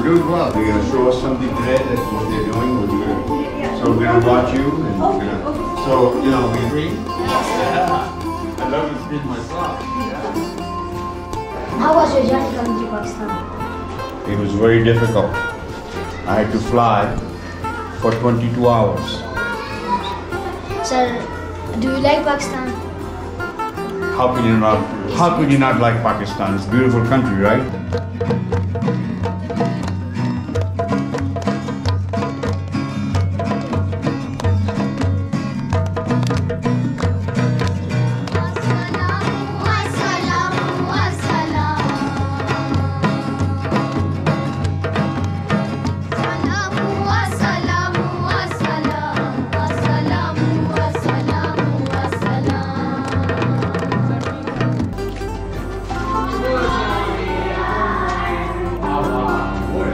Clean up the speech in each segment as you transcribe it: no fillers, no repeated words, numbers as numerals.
doing well. They're going to show us something today that's what they're doing. So we're going to watch you. And we're gonna, so, you know, we agree? Yeah. I love to spin myself. How was your journey coming to Pakistan? It was very difficult. I had to fly for 22 hours. Sir, do you like Pakistan? How could you not like Pakistan? It's a beautiful country, right?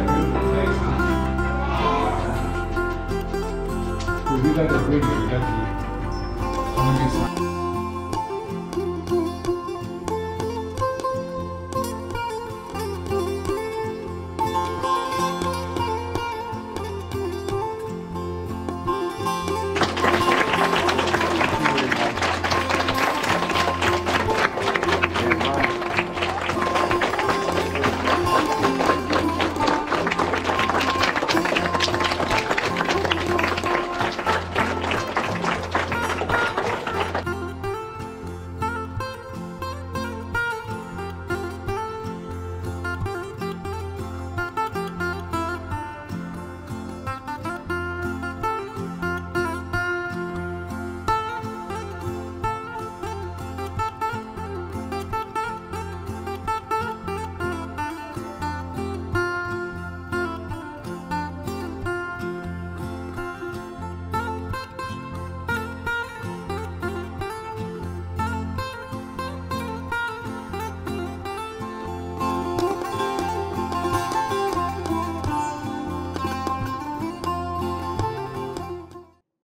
We got a video,